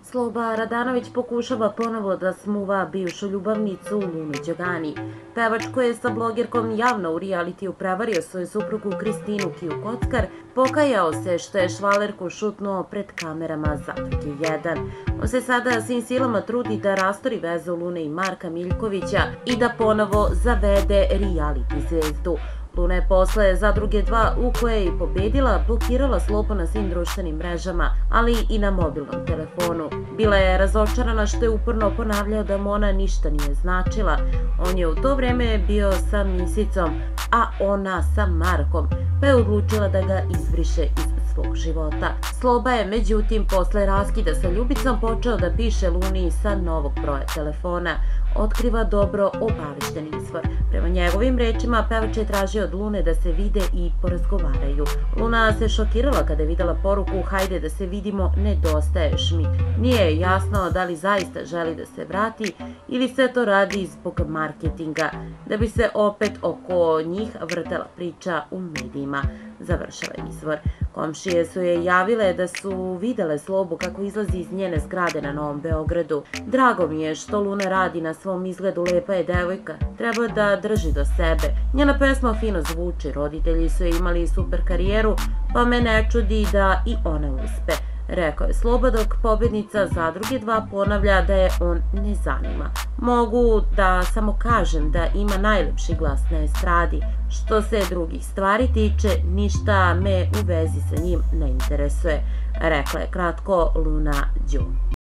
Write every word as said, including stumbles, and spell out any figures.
Sloba Radanović pokušava ponovo da smuva bivšu ljubavnicu Lunu Đogani. Pevač koji je sa blogerkom javno u realitiju prevario svoju suprugu Kristinu Kiju Kockar, pokajao se što je švalerku šutnuo pred kamerama Zadruge jedan. On se sada svim silama trudi da rastori vezu Lune i Marka Miljkovića i da ponovo zavede reality zvezdu. Luna je posle Zadruge dva, u koje je i pobedila, blokirala Slobu na svim društvenim mrežama, ali i na mobilnom telefonu. Bila je razočarana što je uporno ponavljao da mu ona ništa nije značila. On je u to vreme bio sa Misicom, a ona sa Markom, pa je odlučila da ga izbriše iz svog života. Sloba je, međutim, posle raskida sa ljubicom počeo da piše Luni sa novog broja telefona, otkriva dobro obavešten izvor. Prema njegovim rečima, pevač je tražio od Lune da se vide i porazgovaraju. Luna se šokirala kada je videla poruku "Hajde da se vidimo, nedostaješ mi". Nije joj jasno da li zaista želi da se vrati ili sve to radi zbog marketinga, da bi se opet oko njih vrtela priča u medijima, završava izvor. Komšije su je javile da su videle Slobu kako izlazi iz njene zgrade na Novom Beogradu. Drago mi je što Luna radi na svom izgledu, lepa je devojka, treba da drži do sebe. Njena pesma fino zvuči, roditelji su je imali super karijeru, pa me ne čudi da i ona uspe, rekao je Sloba, dok pobednica Zadruge dva ponavlja da je on ne zanima. Mogu da samo kažem da ima najlepši glas na estradi. Što se drugih stvari tiče, ništa me u vezi sa njim ne interesuje, rekla je kratko Luna Đu.